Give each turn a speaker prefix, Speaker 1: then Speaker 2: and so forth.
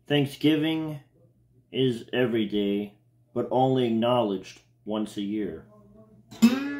Speaker 1: Thanksgiving is every day, but only acknowledged once a year.